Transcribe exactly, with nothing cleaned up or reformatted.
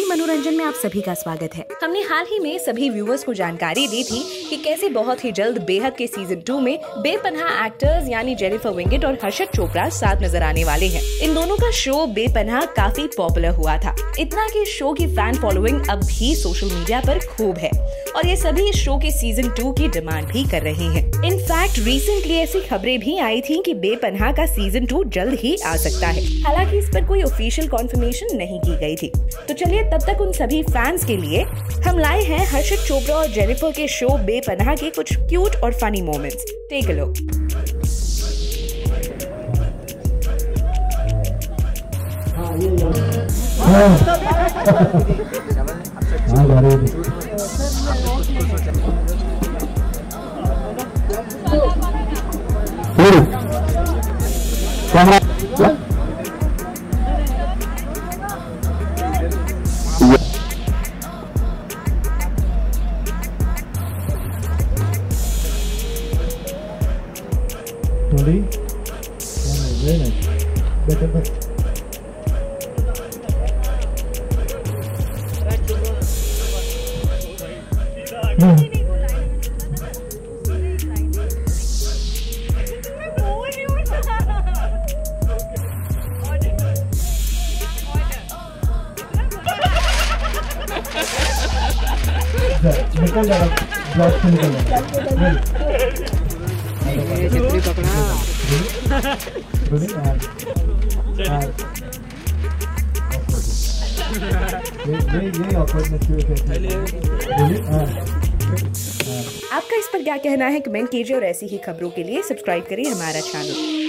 मनोरंजन में आप सभी का स्वागत है। हमने हाल ही में सभी व्यूअर्स को जानकारी दी थी कि कैसे बहुत ही जल्द बेहद के सीजन टू में बेपनाह एक्टर्स यानी जेनिफर विंगेट और हर्षद चोपड़ा साथ नजर आने वाले हैं। इन दोनों का शो बेपनाह काफी पॉपुलर हुआ था, इतना कि शो की फैन फॉलोइंग अब भी सोशल मीडिया पर खूब है और ये सभी इस शो के सीजन टू की डिमांड भी कर रहे हैं। इनफैक्ट रिसेंटली ऐसी खबरें भी आई थी कि बेपनाह का सीजन टू जल्द ही आ सकता है। हालांकि इस पर कोई ऑफिशियल कॉन्फर्मेशन नहीं की गई थी। तो चलिए तब तक उन सभी फैंस के लिए हम लाए हैं हर्षद चोपड़ा और जेनिफर के शो बेपनाह के कुछ क्यूट और funny moments. Take a look. Sorry, very nice. Better, better. निकल जाएगा, ब्लॉक से निकल जाएगा। ये छतरी पकड़ा। आपका इस पर क्या कहना है कमेंट कीजिए और ऐसी ही खबरों के लिए सब्सक्राइब करिए हमारा चैनल।